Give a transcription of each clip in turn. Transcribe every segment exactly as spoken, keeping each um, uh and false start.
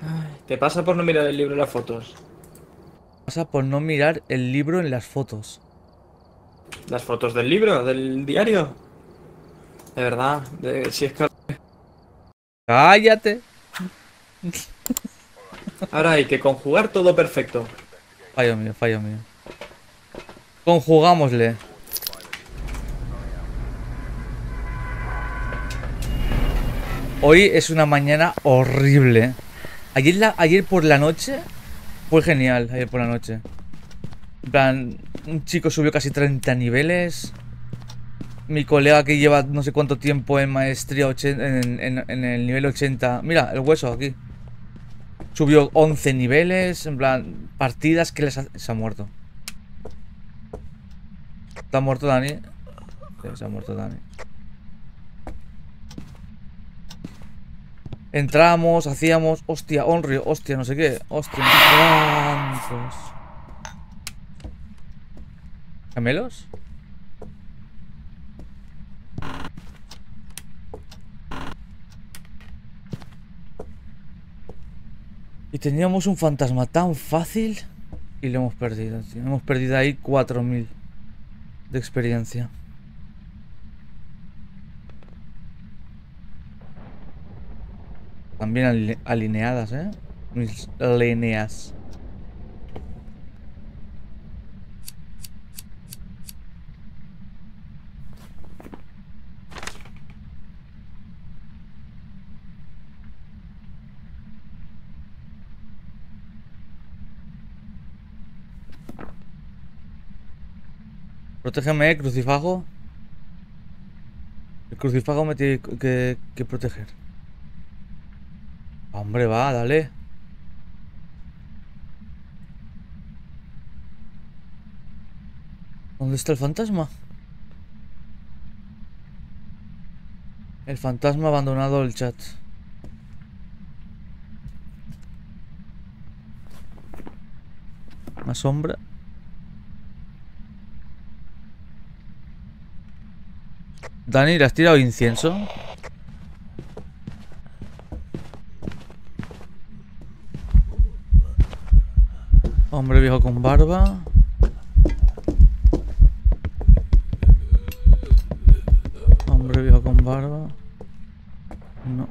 Ay, te pasa por no mirar el libro y las fotos. Pasa por no mirar el libro en las fotos. Las fotos del libro, del diario. De verdad, de- si es que ¡Cállate! ahora hay que conjugar todo perfecto. Fallo mío, fallo mío. Conjugámosle. Hoy es una mañana horrible. Ayer, la, ayer por la noche fue genial, ayer por la noche. En plan, un chico subió casi treinta niveles. Mi colega que lleva no sé cuánto tiempo en maestría ochen- en, en- en el nivel ochenta. Mira, el hueso aquí. Subió once niveles. En plan, partidas que les ha... Se ha muerto. ¿Está muerto Dani? Sí, se ha muerto Dani. Entramos, hacíamos... Hostia, Onryo, hostia, no sé qué. Hostia, ¿cuántos? ¿Gemelos? Y teníamos un fantasma tan fácil y lo hemos perdido, tío. Hemos perdido ahí cuatro mil de experiencia. También aline- alineadas, ¿eh? Mis líneas. Protégeme, crucifajo. El crucifajo me tiene que, que proteger. Hombre, va, dale. ¿Dónde está el fantasma? El fantasma ha abandonado el chat. Una sombra. Dani, ¿le has tirado incienso? Hombre viejo con barba. Hombre viejo con barba. No.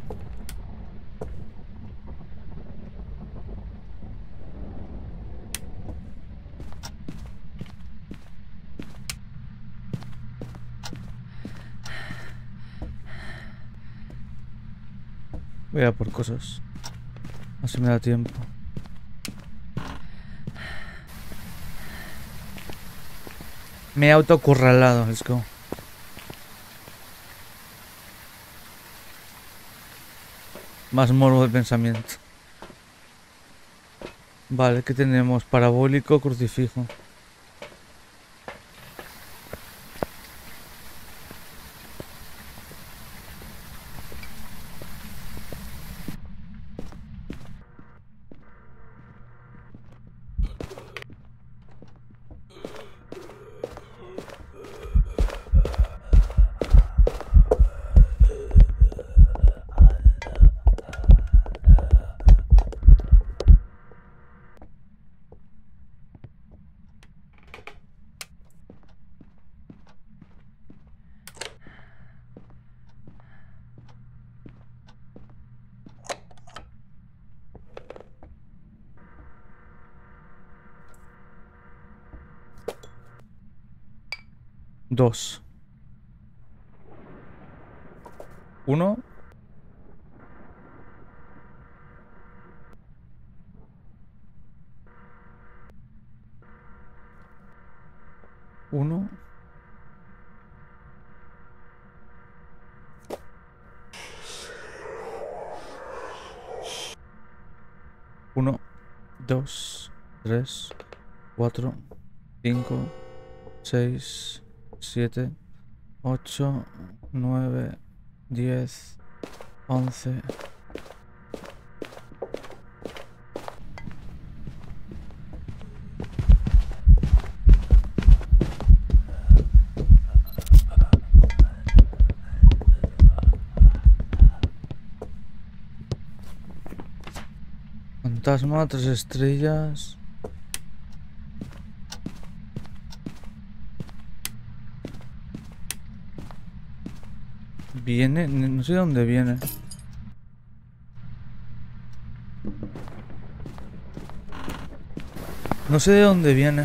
Voy a por cosas. Así me da tiempo. Me he autocorralado, let's go. Más morbo de pensamiento. Vale, ¿qué tenemos? Parabólico, crucifijo. Dos. Uno. Uno. Uno. Dos. Tres. Cuatro. Cinco. Seis. Siete. Ocho. Nueve. Diez. Once. Fantasma, tres estrellas. Viene, no sé de dónde viene. No sé de dónde viene.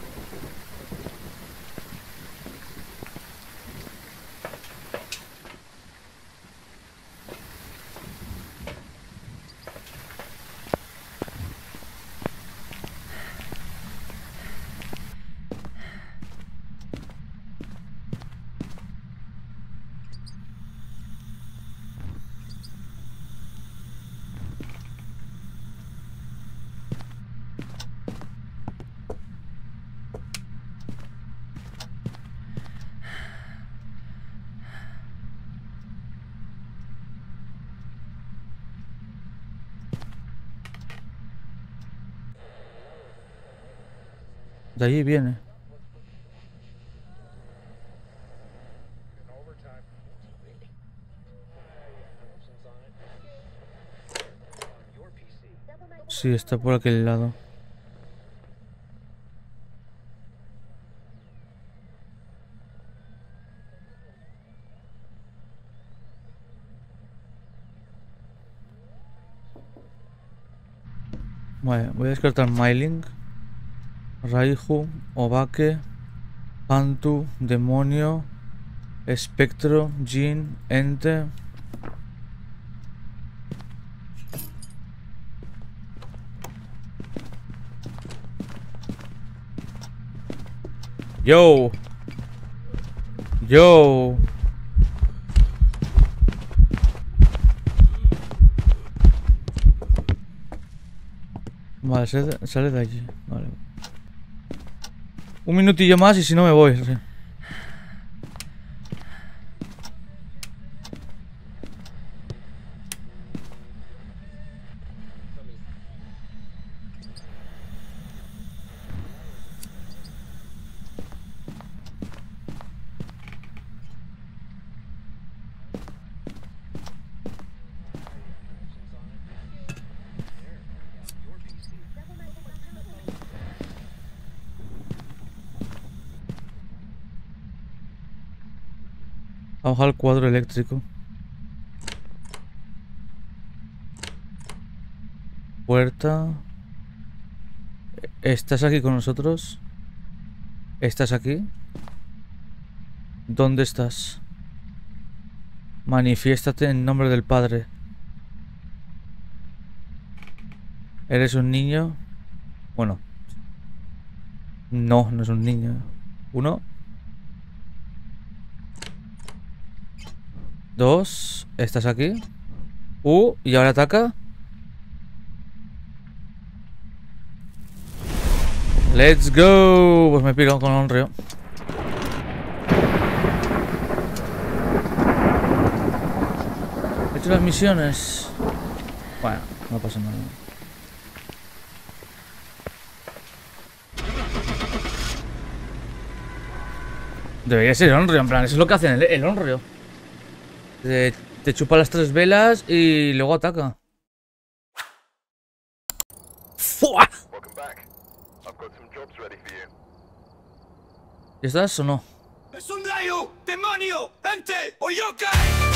De allí viene. Sí, está por aquel lado. Vale, voy a descartar Mailing, Raiju, Obake, Hantu, Demonio, Espectro, Jin, Ente. Yo. Yo. Vale, sale, sale de allí. Vale. Un minutillo más y si no me voy. Sí. A bajar el cuadro eléctrico. Puerta. ¿Estás aquí con nosotros? ¿Estás aquí? ¿Dónde estás? Manifiéstate en nombre del Padre. ¿Eres un niño? Bueno. No, no es un niño. Uno. Dos. ¿Estás aquí? Uh, y ahora ataca. Let's go. Pues me pico con un río. He hecho las misiones. Bueno, no pasa nada. Debería ser el Onryo, en plan, eso es lo que hacen el, el Onryo. Te, te chupa las tres velas y luego ataca. ¡Fua! ¿Ya estás o no? ¡Es un rayo! ¡Demonio! ¡Ente! ¡O yokai!